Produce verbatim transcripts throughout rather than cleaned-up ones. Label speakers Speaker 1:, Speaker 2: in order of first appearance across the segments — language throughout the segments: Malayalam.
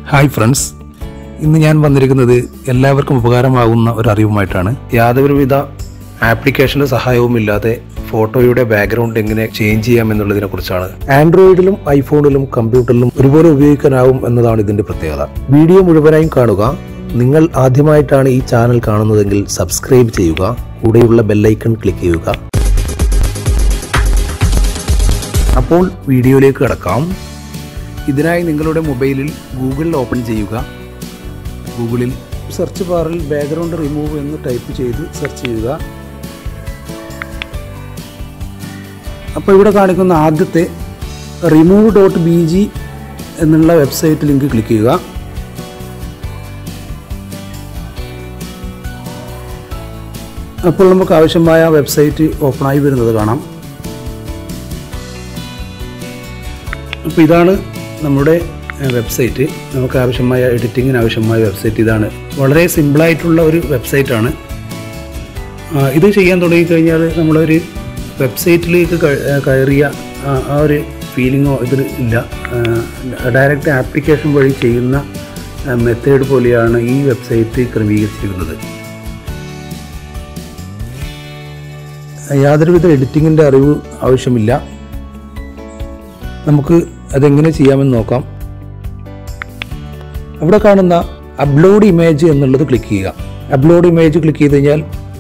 Speaker 1: ഹായ് ഫ്രണ്ട്സ്, ഇന്ന് ഞാൻ വന്നിരിക്കുന്നത് എല്ലാവർക്കും ഉപകാരമാകുന്ന ഒരു അറിവുമായിട്ടാണ്. യാതൊരുവിധ ആപ്ലിക്കേഷൻ്റെ സഹായവുമില്ലാതെ ഫോട്ടോയുടെ ബാക്ക്ഗ്രൗണ്ട് എങ്ങനെ ചേഞ്ച് ചെയ്യാം എന്നുള്ളതിനെ കുറിച്ചാണ്. ആൻഡ്രോയിഡിലും ഐഫോണിലും കമ്പ്യൂട്ടറിലും ഒരുപോലെ ഉപയോഗിക്കാനാവും എന്നതാണ് ഇതിന്റെ പ്രത്യേകത. വീഡിയോ മുഴുവനായും കാണുക. നിങ്ങൾ ആദ്യമായിട്ടാണ് ഈ ചാനൽ കാണുന്നതെങ്കിൽ സബ്സ്ക്രൈബ് ചെയ്യുക, കൂടെയുള്ള ബെല്ലൈക്കൺ ക്ലിക്ക് ചെയ്യുക. അപ്പോൾ വീഡിയോയിലേക്ക് കടക്കാം. ഇതിനായി നിങ്ങളുടെ മൊബൈലിൽ ഗൂഗിൾ ഓപ്പൺ ചെയ്യുക. ഗൂഗിളിൽ സെർച്ച് ബാറിൽ ബാക്ക്ഗ്രൗണ്ട് റിമൂവ് എന്ന് ടൈപ്പ് ചെയ്ത് സെർച്ച് ചെയ്യുക. അപ്പോൾ ഇവിടെ കാണിക്കുന്ന ആദ്യത്തെ റിമൂവ് ഡോട്ട് ബി ജി എന്നുള്ള വെബ്സൈറ്റ് ലിങ്ക് ക്ലിക്ക് ചെയ്യുക. അപ്പോൾ നമുക്ക് ആവശ്യമായ വെബ്സൈറ്റ് ഓപ്പണായി വരുന്നത് കാണാം. അപ്പോൾ ഇതാണ് നമ്മുടെ വെബ്സൈറ്റ്. നമുക്ക് ആവശ്യമായ എഡിറ്റിങ്ങിന് ആവശ്യമായ വെബ്സൈറ്റ് ഇതാണ്. വളരെ സിമ്പിളായിട്ടുള്ള ഒരു വെബ്സൈറ്റാണ്. ഇത് ചെയ്യാൻ തുടങ്ങിക്കഴിഞ്ഞാൽ നമ്മളൊരു വെബ്സൈറ്റിലേക്ക് കയറിയ ആ ഒരു ഫീലിങ്ങോ ഇതിൽ ഇല്ല. ഡയറക്റ്റ് ആപ്ലിക്കേഷൻ വഴി ചെയ്യുന്ന മെത്തേഡ് പോലെയാണ് ഈ വെബ്സൈറ്റ് ക്രമീകരിച്ചിരിക്കുന്നത്. യാതൊരുവിധ എഡിറ്റിങ്ങിൻ്റെ അറിവ് ആവശ്യമില്ല. നമുക്ക് അതെങ്ങനെ ചെയ്യാമെന്ന് നോക്കാം. അവിടെ കാണുന്ന അപ്ലോഡ് ഇമേജ് എന്നുള്ളത് ക്ലിക്ക് ചെയ്യുക. അപ്ലോഡ് ഇമേജ് ക്ലിക്ക് ചെയ്ത് കഴിഞ്ഞാൽ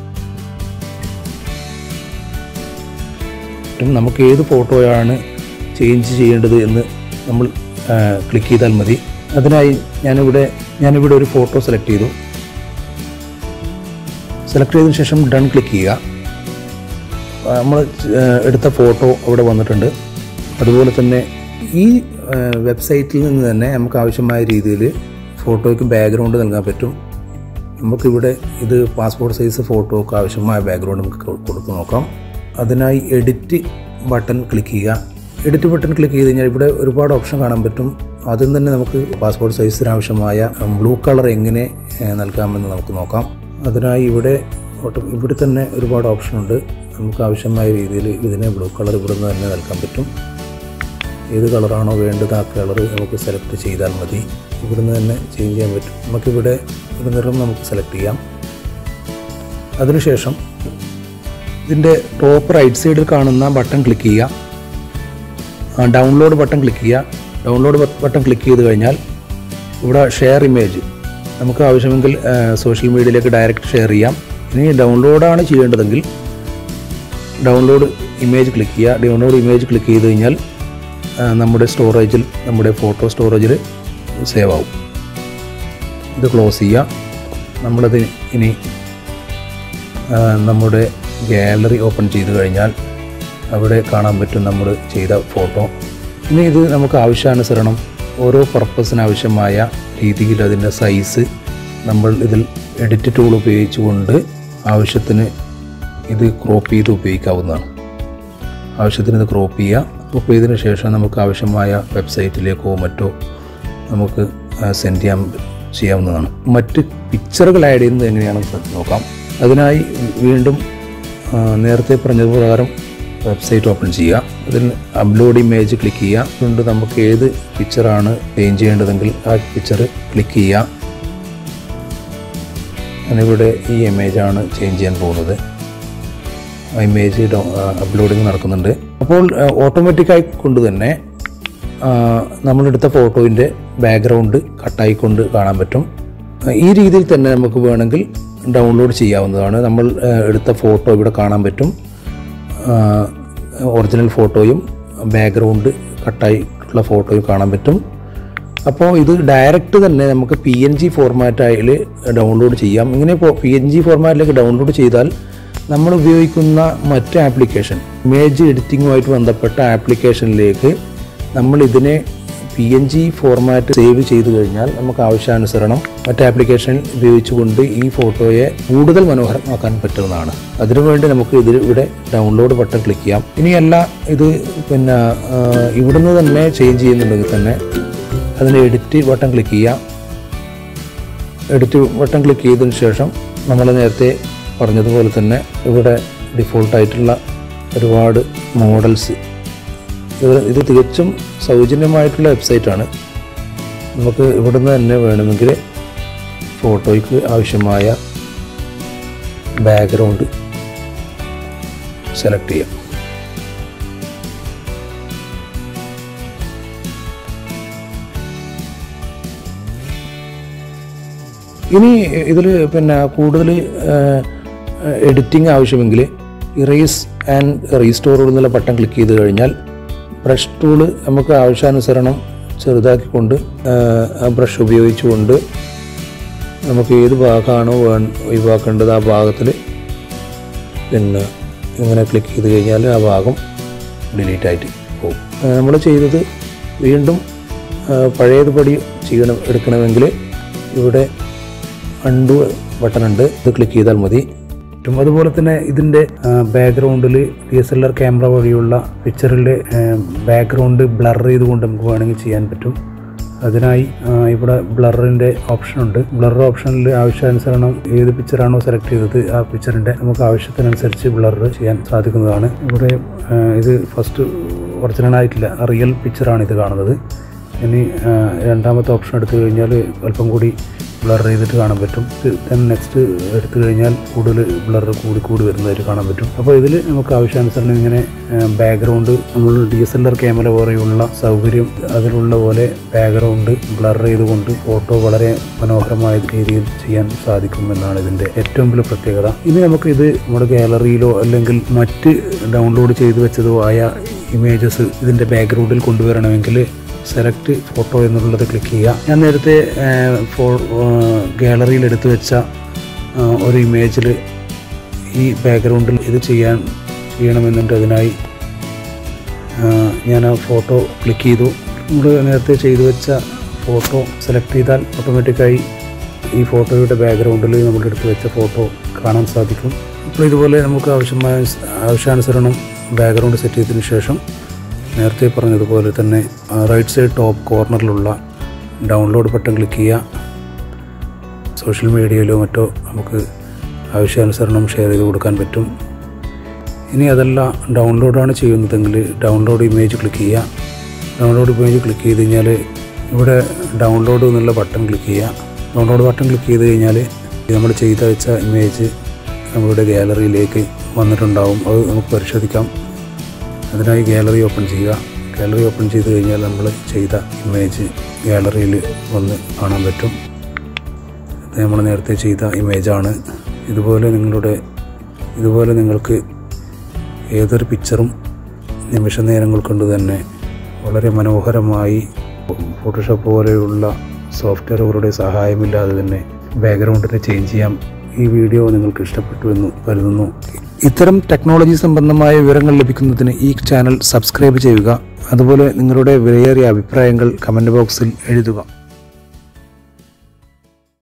Speaker 1: നമുക്ക് ഏത് ഫോട്ടോയാണ് ചേഞ്ച് ചെയ്യേണ്ടത് എന്ന് നമ്മൾ ക്ലിക്ക് ചെയ്താൽ മതി. അതിനായി ഞാനിവിടെ ഞാനിവിടെ ഒരു ഫോട്ടോ സെലക്ട് ചെയ്തു. സെലക്ട് ചെയ്തതിന് ശേഷം ഡൺ ക്ലിക്ക് ചെയ്യുക. നമ്മൾ എടുത്ത ഫോട്ടോ അവിടെ വന്നിട്ടുണ്ട്. അതുപോലെ തന്നെ ഈ വെബ്സൈറ്റിൽ നിന്ന് തന്നെ നമുക്ക് ആവശ്യമായ രീതിയിൽ ഫോട്ടോയ്ക്ക് ബാക്ക്ഗ്രൗണ്ട് നൽകാൻ പറ്റും. നമുക്കിവിടെ ഇത് പാസ്പോർട്ട് സൈസ് ഫോട്ടോക്ക് ആവശ്യമായ ബാക്ക്ഗ്രൗണ്ട് നമുക്ക് കൊടുത്തു നോക്കാം. അതിനായി എഡിറ്റ് ബട്ടൺ ക്ലിക്ക് ചെയ്യുക. എഡിറ്റ് ബട്ടൺ ക്ലിക്ക് ചെയ്ത് കഴിഞ്ഞാൽ ഇവിടെ ഒരുപാട് ഓപ്ഷൻ കാണാൻ പറ്റും. അതിൽ തന്നെ നമുക്ക് പാസ്പോർട്ട് സൈസിന് ആവശ്യമായ ബ്ലൂ കളർ എങ്ങനെ നൽകാമെന്ന് നമുക്ക് നോക്കാം. അതിനായി ഇവിടെ ഇവിടെ തന്നെ ഒരുപാട് ഓപ്ഷൻ ഉണ്ട്. നമുക്ക് ആവശ്യമായ രീതിയിൽ ഇതിനെ ബ്ലൂ കളർ ഇവിടെ നിന്ന് തന്നെ നൽകാൻ പറ്റും. ഏത് കളറാണോ വേണ്ടത് ആ കളർ നമുക്ക് സെലക്ട് ചെയ്താൽ മതി. ഇവിടുന്ന് തന്നെ ചേഞ്ച് ചെയ്യാൻ പറ്റും. നമുക്കിവിടെ ഒരു നിറം നമുക്ക് സെലക്ട് ചെയ്യാം. അതിനുശേഷം ഇതിൻ്റെ ടോപ്പ് റൈറ്റ് സൈഡിൽ കാണുന്ന ബട്ടൺ ക്ലിക്ക് ചെയ്യുക. ഡൗൺലോഡ് ബട്ടൺ ക്ലിക്ക് ചെയ്യുക. ഡൗൺലോഡ് ബട്ടൺ ക്ലിക്ക് ചെയ്ത് കഴിഞ്ഞാൽ ഇവിടെ ഷെയർ ഇമേജ് നമുക്ക് ആവശ്യമെങ്കിൽ സോഷ്യൽ മീഡിയയിലേക്ക് ഡയറക്റ്റ് ഷെയർ ചെയ്യാം. ഇനി ഡൗൺലോഡാണ് ചെയ്യേണ്ടതെങ്കിൽ ഡൗൺലോഡ് ഇമേജ് ക്ലിക്ക് ചെയ്യുക. ഡൗൺലോഡ് ഇമേജ് ക്ലിക്ക് ചെയ്ത് കഴിഞ്ഞാൽ നമ്മുടെ സ്റ്റോറേജിൽ നമ്മുടെ ഫോട്ടോ സ്റ്റോറേജിൽ സേവ് ആവും. ഇത് ക്ലോസ് ചെയ്യുക. നമ്മളത് ഇനി നമ്മുടെ ഗാലറി ഓപ്പൺ ചെയ്ത് കഴിഞ്ഞാൽ അവിടെ കാണാൻ പറ്റും നമ്മൾ ചെയ്ത ഫോട്ടോ. ഇനി ഇത് നമുക്ക് ആവശ്യാനുസരണം ഓരോ പർപ്പസിന് ആവശ്യമായ രീതിയിൽ അതിൻ്റെ സൈസ് നമ്മൾ ഇതിൽ എഡിറ്റ് ടൂൾ ഉപയോഗിച്ചുകൊണ്ട് ആവശ്യത്തിന് ഇത് ക്രോപ്പ് ചെയ്ത് ഉപയോഗിക്കാവുന്നതാണ്. ആവശ്യത്തിന് ഇത് ക്രോപ്പ് ചെയ്യുക. ക്രോപ്പ് ചെയ്തതിന് ശേഷം നമുക്ക് ആവശ്യമായ വെബ്സൈറ്റിലേക്കോ മറ്റോ നമുക്ക് സെൻഡ് ചെയ്യാൻ ചെയ്യാവുന്നതാണ്. മറ്റ് പിക്ചറുകൾ ആഡ് ചെയ്യുന്നത് എങ്ങനെയാണെന്ന് നോക്കാം. അതിനായി വീണ്ടും നേരത്തെ പറഞ്ഞതുപ്രകാരം വെബ്സൈറ്റ് ഓപ്പൺ ചെയ്യുക. അതിൽ അപ്ലോഡ് ഇമേജ് ക്ലിക്ക് ചെയ്യുക. അതുകൊണ്ട് നമുക്ക് ഏത് പിക്ചറാണ് ചേഞ്ച് ചെയ്യേണ്ടതെങ്കിൽ ആ പിക്ചർ ക്ലിക്ക് ചെയ്യുക. ഞാനിവിടെ ഈ ഇമേജാണ് ചേഞ്ച് ചെയ്യാൻ പോകുന്നത്. ഇമേജ് അപ്ലോഡിങ് നടക്കുന്നുണ്ട്. അപ്പോൾ ഓട്ടോമാറ്റിക്കായി കൊണ്ട് തന്നെ നമ്മളെടുത്ത ഫോട്ടോയിൻ്റെ ബാക്ക്ഗ്രൗണ്ട് കട്ടായിക്കൊണ്ട് കാണാൻ പറ്റും. ഈ രീതിയിൽ തന്നെ നമുക്ക് വേണമെങ്കിൽ ഡൗൺലോഡ് ചെയ്യാവുന്നതാണ്. നമ്മൾ എടുത്ത ഫോട്ടോ ഇവിടെ കാണാൻ പറ്റും. ഒറിജിനൽ ഫോട്ടോയും ബാക്ക്ഗ്രൗണ്ട് കട്ടായിട്ടുള്ള ഫോട്ടോയും കാണാൻ പറ്റും. അപ്പോൾ ഇത് ഡയറക്റ്റ് തന്നെ നമുക്ക് പി എൻ ജി ഫോർമാറ്റായിൽ ഡൗൺലോഡ് ചെയ്യാം. ഇങ്ങനെ പി എൻ ജി ഫോർമാറ്റിലേക്ക് ഡൗൺലോഡ് ചെയ്താൽ നമ്മൾ ഉപയോഗിക്കുന്ന മറ്റ് ആപ്ലിക്കേഷൻ ഇമേജ് എഡിറ്റിങ്ങുമായിട്ട് ബന്ധപ്പെട്ട ആപ്ലിക്കേഷനിലേക്ക് നമ്മൾ ഇതിനെ P N G format save ചെയ്ത് കഴിഞ്ഞാൽ നമുക്ക് ആവശ്യാനുസരണം മറ്റ് ആപ്ലിക്കേഷൻ ഉപയോഗിച്ചുകൊണ്ട് ഈ ഫോട്ടോയെ കൂടുതൽ മനോഹരമാക്കാൻ പറ്റുന്നതാണ്. അതിനുവേണ്ടി നമുക്ക് ഇതിൽ ഇവിടെ ഡൗൺലോഡ് ബട്ടൺ ക്ലിക്ക് ചെയ്യാം. ഇനിയല്ല ഇത് പിന്നെ ഇവിടുന്ന് തന്നെ ചേഞ്ച് ചെയ്യുന്നുണ്ടെങ്കിൽ തന്നെ അതിന് എഡിറ്റ് ബട്ടൺ ക്ലിക്ക് ചെയ്യാം. എഡിറ്റ് ബട്ടൺ ക്ലിക്ക് ചെയ്തതിന് ശേഷം നമ്മൾ നേരത്തെ പറഞ്ഞതുപോലെ തന്നെ ഇവിടെ ഡിഫോൾട്ടായിട്ടുള്ള ഒരുപാട് മോഡൽസ് ഇത് ഇത് തികച്ചും സൗജന്യമായിട്ടുള്ള വെബ്സൈറ്റാണ്. നമുക്ക് ഇവിടുന്ന് തന്നെ വേണമെങ്കിൽ ഫോട്ടോയ്ക്ക് ആവശ്യമായ ബാക്ക്ഗ്രൗണ്ട് സെലക്ട് ചെയ്യാം. ഇനി ഇതിൽ പിന്നെ കൂടുതൽ എഡിറ്റിംഗ് ആവശ്യമെങ്കിൽ ഇറേസ് ആൻഡ് റീസ്റ്റോർ എന്നുള്ള ബട്ടൺ ക്ലിക്ക് ചെയ്ത് കഴിഞ്ഞാൽ ബ്രഷ് ടൂള് നമുക്ക് ആവശ്യാനുസരണം ചെറുതാക്കിക്കൊണ്ട് ആ ബ്രഷ് ഉപയോഗിച്ചുകൊണ്ട് നമുക്ക് ഏത് ഭാഗമാണോ വേ ഒഴിവാക്കേണ്ടത് ആ ഭാഗത്തിൽ പിന്നെ ഇങ്ങനെ ക്ലിക്ക് ചെയ്ത് കഴിഞ്ഞാൽ ആ ഭാഗം ഡിലീറ്റ് ആയിട്ട് പോകും. നമ്മൾ ചെയ്തത് വീണ്ടും പഴയതുപടി ചെയ്യണം എടുക്കണമെങ്കിൽ ഇവിടെ അൺഡു ബട്ടൺ ഉണ്ട്, ഇത് ക്ലിക്ക് ചെയ്താൽ മതി. അതുപോലെ തന്നെ ഇതിൻ്റെ ബാക്ക്ഗ്രൗണ്ടിൽ D S L R camera വഴിയുള്ള പിക്ചറിലെ ബാക്ക്ഗ്രൗണ്ട് ബ്ലർ ചെയ്തുകൊണ്ട് നമുക്ക് വേണമെങ്കിൽ ചെയ്യാൻ പറ്റും. അതിനായി ഇവിടെ ബ്ലറിൻ്റെ ഓപ്ഷൻ ഉണ്ട്. ബ്ലർ ഓപ്ഷനിൽ ആവശ്യാനുസരണം ഏത് പിക്ചറാണോ സെലക്ട് ചെയ്തത് ആ പിക്ചറിൻ്റെ നമുക്ക് ആവശ്യത്തിനനുസരിച്ച് ബ്ലർ ചെയ്യാൻ സാധിക്കുന്നതാണ്. ഇവിടെ ഇത് ഫസ്റ്റ് ഒറിജിനൽ ആയിട്ടില്ല, റിയൽ പിക്ചറാണ് ഇത് കാണുന്നത്. ഇനി രണ്ടാമത്തെ ഓപ്ഷൻ എടുത്തു കഴിഞ്ഞാൽ അല്പം കൂടി ബ്ലർ ചെയ്തിട്ട് കാണാൻ പറ്റും. ദെൻ നെക്സ്റ്റ് എടുത്തു കഴിഞ്ഞാൽ കൂടുതൽ ബ്ലർ കൂടി കൂടി വരുന്നതായിട്ട് കാണാൻ പറ്റും. അപ്പോൾ ഇതിൽ നമുക്ക് ആവശ്യാനുസരണം ഇങ്ങനെ ബാക്ക്ഗ്രൗണ്ട് നമ്മൾ D S L R camera പോലെയുള്ള സൗകര്യം അതിലുള്ള പോലെ ബാക്ക്ഗ്രൗണ്ട് ബ്ലർ ചെയ്തുകൊണ്ട് ഫോട്ടോ വളരെ മനോഹരമായ രീതിയിൽ ചെയ്യാൻ സാധിക്കും എന്നാണ് ഇതിൻ്റെ ഏറ്റവും വലിയ പ്രത്യേകത. ഇനി നമുക്ക് ഇത് നമ്മുടെ ഗാലറിയിലോ അല്ലെങ്കിൽ മറ്റ് ഡൗൺലോഡ് ചെയ്തു വെച്ചതോ ആയ ഇമേജസ് ഇതിൻ്റെ ബാക്ക്ഗ്രൗണ്ടിൽ കൊണ്ടുവരണമെങ്കിൽ സെലക്ട് ഫോട്ടോ എന്നുള്ളത് ക്ലിക്ക് ചെയ്യുക. ഞാൻ നേരത്തെ ഫോ ഗാലറിയിൽ എടുത്തു വെച്ച ഒരു ഇമേജിൽ ഈ ബാക്ക്ഗ്രൗണ്ടിൽ ഇത് ചെയ്യാൻ ചെയ്യണമെന്നുണ്ട്. അതിനായി ഞാൻ ആ ഫോട്ടോ ക്ലിക്ക് ചെയ്തു. നമ്മൾ നേരത്തെ ചെയ്തു വെച്ച ഫോട്ടോ സെലക്ട് ചെയ്താൽ ഓട്ടോമാറ്റിക്കായി ഈ ഫോട്ടോയുടെ ബാക്ക്ഗ്രൗണ്ടിൽ നമ്മൾ എടുത്തു വെച്ച ഫോട്ടോ കാണാൻ സാധിക്കും. അപ്പോൾ ഇതുപോലെ നമുക്ക് ആവശ്യമായ ആവശ്യാനുസരണം ബാക്ക്ഗ്രൗണ്ട് സെറ്റ് ചെയ്തതിന് ശേഷം നേരത്തെ പറഞ്ഞതുപോലെ തന്നെ റൈറ്റ് സൈഡ് ടോപ്പ് കോർണറിലുള്ള ഡൗൺലോഡ് ബട്ടൺ ക്ലിക്ക് ചെയ്യുക. സോഷ്യൽ മീഡിയയിലോ മറ്റോ നമുക്ക് ആവശ്യാനുസരണം ഷെയർ ചെയ്ത് കൊടുക്കാൻ പറ്റും. ഇനി അതല്ല ഡൗൺലോഡാണ് ചെയ്യുന്നതെങ്കിൽ ഡൗൺലോഡ് ഇമേജ് ക്ലിക്ക് ചെയ്യുക. ഡൗൺലോഡ് ഇമേജ് ക്ലിക്ക് ചെയ്ത് കഴിഞ്ഞാൽ ഇവിടെ ഡൗൺലോഡ് എന്നുള്ള ബട്ടൺ ക്ലിക്ക് ചെയ്യുക. ഡൗൺലോഡ് ബട്ടൺ ക്ലിക്ക് ചെയ്ത് കഴിഞ്ഞാൽ നമ്മൾ ചെയ്ത് വെച്ച ഇമേജ് നമ്മളുടെ ഗാലറിയിലേക്ക് വന്നിട്ടുണ്ടാവും. അത് നമുക്ക് പരിശോധിക്കാം. അതിനായി ഗാലറി ഓപ്പൺ ചെയ്യുക. ഗാലറി ഓപ്പൺ ചെയ്ത് കഴിഞ്ഞാൽ നമ്മൾ ചെയ്ത ഇമേജ് ഗാലറിയിൽ വന്ന് കാണാൻ പറ്റും. ഇത് നമ്മൾ നേരത്തെ ചെയ്ത ഇമേജാണ്. ഇതുപോലെ നിങ്ങളുടെ ഇതുപോലെ നിങ്ങൾക്ക് ഏതൊരു പിക്ചറും നിമിഷ നേരങ്ങൾ കൊണ്ട് തന്നെ വളരെ മനോഹരമായി ഫോട്ടോഷോപ്പ് പോലെയുള്ള സോഫ്റ്റ്വെയറുകളുടെ സഹായമില്ലാതെ തന്നെ ബാക്ക്ഗ്രൗണ്ടിനെ ചേഞ്ച് ചെയ്യാം. ഈ വീഡിയോ നിങ്ങൾക്ക് ഇഷ്ടപ്പെട്ടു എന്ന് കരുതുന്നു. ഇത്തരം ടെക്നോളജി സംബന്ധമായ വിവരങ്ങൾ ലഭിക്കുന്നതിന് ഈ ചാനൽ സബ്സ്ക്രൈബ് ചെയ്യുക. അതുപോലെ നിങ്ങളുടെ വിലയേറിയ അഭിപ്രായങ്ങൾ കമൻറ്റ് ബോക്സിൽ എഴുതുക.